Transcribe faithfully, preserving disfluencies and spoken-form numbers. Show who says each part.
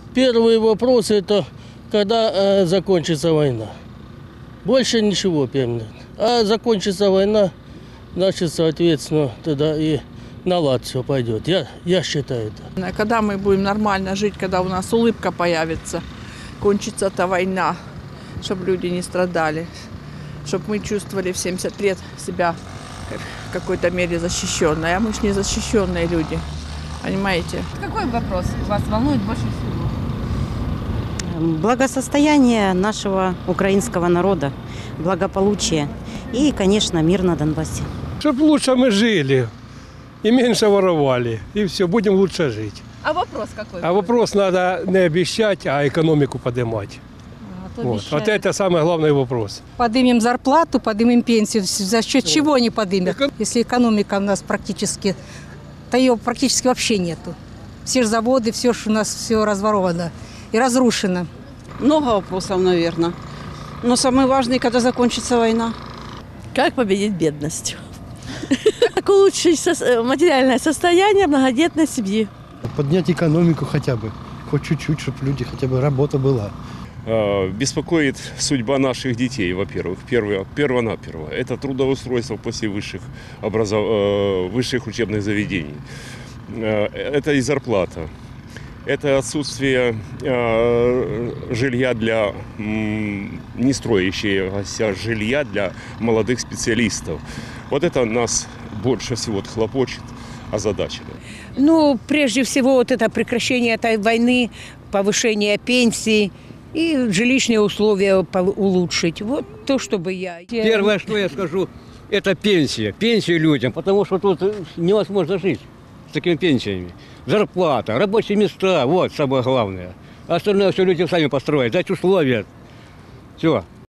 Speaker 1: Первый вопрос это когда э, закончится война. Больше ничего первым. А закончится война, значит, соответственно, тогда и на лад все пойдет. Я, я считаю это.
Speaker 2: Когда мы будем нормально жить, когда у нас улыбка появится, кончится эта война, чтобы люди не страдали, чтобы мы чувствовали в семьдесят лет себя в какой-то мере защищенной. А мы же не защищенные люди, понимаете?
Speaker 3: Какой вопрос вас волнует больше всего?
Speaker 4: Благосостояние нашего украинского народа, благополучие и, конечно, мир на Донбассе.
Speaker 5: Чтобы лучше мы жили и меньше воровали, и все, будем лучше жить.
Speaker 3: А вопрос какой?
Speaker 5: А вопрос надо не обещать, а экономику поднимать.
Speaker 3: А,
Speaker 5: Вот, вот это самый главный вопрос.
Speaker 6: Поднимем зарплату, поднимем пенсию. За счет чего не поднимем? Если экономика у нас практически, то ее практически вообще нету. Все же заводы, все же у нас все разворовано и разрушено.
Speaker 7: Много вопросов, наверное. Но самый важный, когда закончится война.
Speaker 8: Как победить бедность? Как улучшить материальное состояние многодетной семьи?
Speaker 9: Поднять экономику хотя бы, хоть чуть-чуть, чтобы люди хотя бы работа была.
Speaker 10: Беспокоит судьба наших детей, во-первых, перво, перво-наперво. Это трудоустройство после высших, образов... высших учебных заведений. Это и зарплата. Это отсутствие э, жилья для м, не строящегося жилья для молодых специалистов. Вот это нас больше всего хлопочет, озадачено.
Speaker 11: Ну, прежде всего, вот это прекращение этой войны, повышение пенсий и жилищные условия улучшить. Вот то, чтобы я...
Speaker 12: Первое, что я скажу, это пенсия. Пенсию людям, потому что тут невозможно жить с такими пенсиями. Зарплата, рабочие места, вот самое главное. Остальное все люди сами построят, дать условия. Все.